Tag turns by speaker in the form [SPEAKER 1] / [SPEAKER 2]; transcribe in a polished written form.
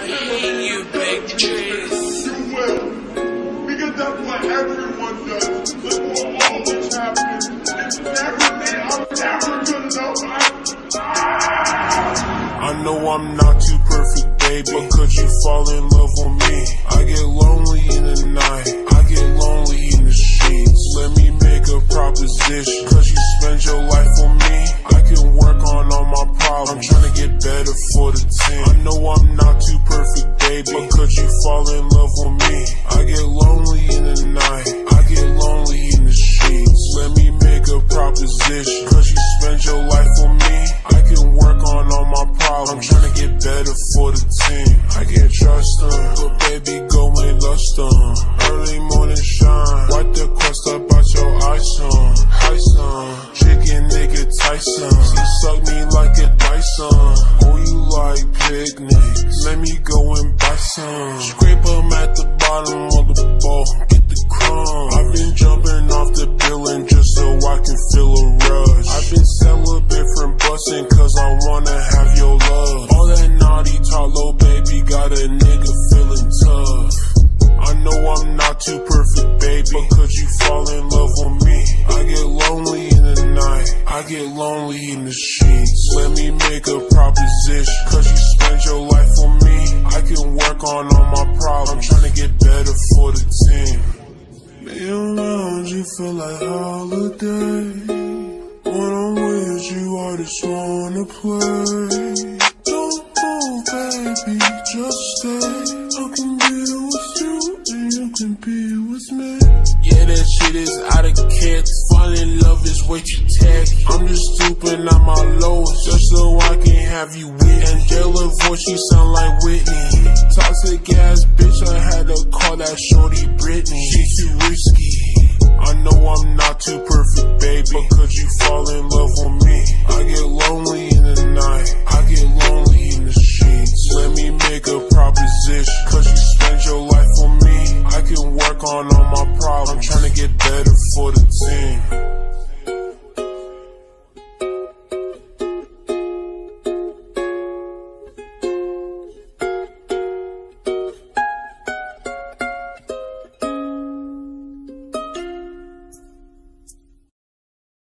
[SPEAKER 1] You big trees.
[SPEAKER 2] You will. Because that's what everyone does. Look what always happens. It's never me. I'm never good enough.
[SPEAKER 3] I know I'm not too perfect, baby, but could you fall in love with me? I get lonely in the night, I get lonely in the sheets. Let me make a proposition, cause you spend your life with me. I can work on all my problems, I'm trying to get better for the team. I know I'm not too perfect, baby, but could you fall in love with me? I get lonely in the night, I get lonely in the sheets. Let me make a proposition, cause you spend your life with me. I can work on all my problems, I'm trying to get better for the team. I can't trust them, but baby go and lust them. Early morning shine, wipe the crust up out your eyes on. Ice on, chicken nigga Tyson. She suck me like a Dyson. Oh, you like picnics? Let me go and buy some. Scrape them at the bottom of the bowl, get the crumbs. I've been jumping off the building just so I can feel a rush. I've been celibate from busting cause I wanna have your love. All that naughty talk, little baby, got a nigga feeling tough. I know I'm not too perfect, baby, but could you fall in love with me? I get lonely in the night, I get lonely in the sheets. Let me make a proposition, cause you spend your life with me. I can work on all my problems, I'm trying to get better for the team. Me around you feel like holiday. When I'm with you, I just wanna play. Don't move, baby, just stay. I can be with you, and you can be with me. Yeah, that shit is out of kids. Falling in love is way too tacky. I'm just stooping at my lowest, just so I can have you with me. Angela voice, you sound like Whitney. Toxic ass bitch, I had to call that shorty Britney. She too risky. I know I'm not too perfect, baby, but could you fall in love with me? I get lonely in the night, I get lonely in the sheets. Let me make a proposition, cause you spend your life with me. I can work on